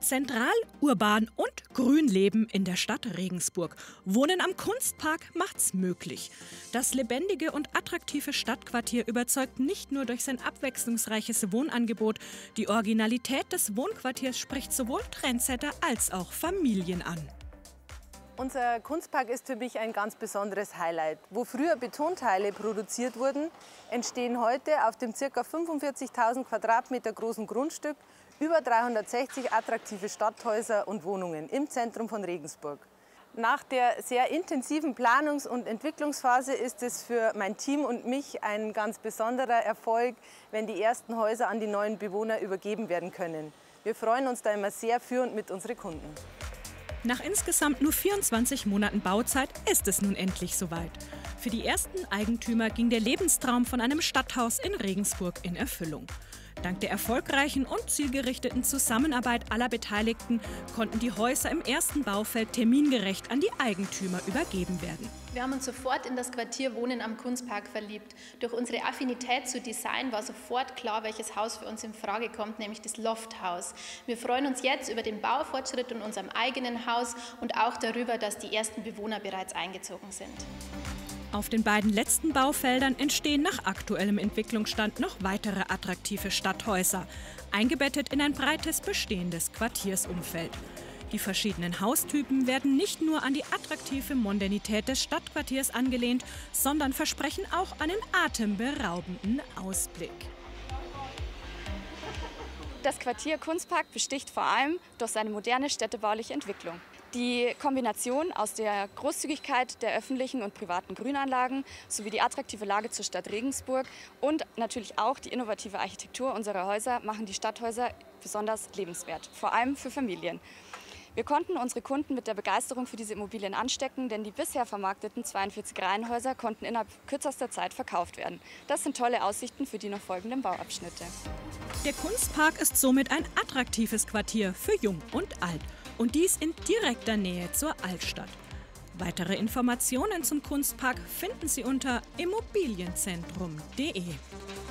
Zentral, urban und grün leben in der Stadt Regensburg. Wohnen am Kunstpark macht's möglich. Das lebendige und attraktive Stadtquartier überzeugt nicht nur durch sein abwechslungsreiches Wohnangebot. Die Originalität des Wohnquartiers spricht sowohl Trendsetter als auch Familien an. Unser Kunstpark ist für mich ein ganz besonderes Highlight. Wo früher Betonteile produziert wurden, entstehen heute auf dem ca. 45.000 Quadratmeter großen Grundstück über 360 attraktive Stadthäuser und Wohnungen im Zentrum von Regensburg. Nach der sehr intensiven Planungs- und Entwicklungsphase ist es für mein Team und mich ein ganz besonderer Erfolg, wenn die ersten Häuser an die neuen Bewohner übergeben werden können. Wir freuen uns da immer sehr für und mit unseren Kunden. Nach insgesamt nur 24 Monaten Bauzeit ist es nun endlich soweit. Für die ersten Eigentümer ging der Lebenstraum von einem Stadthaus in Regensburg in Erfüllung. Dank der erfolgreichen und zielgerichteten Zusammenarbeit aller Beteiligten konnten die Häuser im ersten Baufeld termingerecht an die Eigentümer übergeben werden. Wir haben uns sofort in das Quartier Wohnen am Kunstpark verliebt. Durch unsere Affinität zu Design war sofort klar, welches Haus für uns in Frage kommt, nämlich das Lofthaus. Wir freuen uns jetzt über den Baufortschritt in unserem eigenen Haus und auch darüber, dass die ersten Bewohner bereits eingezogen sind. Auf den beiden letzten Baufeldern entstehen nach aktuellem Entwicklungsstand noch weitere attraktive Stadthäuser, eingebettet in ein breites bestehendes Quartiersumfeld. Die verschiedenen Haustypen werden nicht nur an die attraktive Modernität des Stadtquartiers angelehnt, sondern versprechen auch einen atemberaubenden Ausblick. Das Quartier Kunstpark besticht vor allem durch seine moderne städtebauliche Entwicklung. Die Kombination aus der Großzügigkeit der öffentlichen und privaten Grünanlagen sowie die attraktive Lage zur Stadt Regensburg und natürlich auch die innovative Architektur unserer Häuser machen die Stadthäuser besonders lebenswert, vor allem für Familien. Wir konnten unsere Kunden mit der Begeisterung für diese Immobilien anstecken, denn die bisher vermarkteten 42 Reihenhäuser konnten innerhalb kürzester Zeit verkauft werden. Das sind tolle Aussichten für die noch folgenden Bauabschnitte. Der Kunstpark ist somit ein attraktives Quartier für Jung und Alt. Und dies in direkter Nähe zur Altstadt. Weitere Informationen zum Kunstpark finden Sie unter immobilienzentrum.de.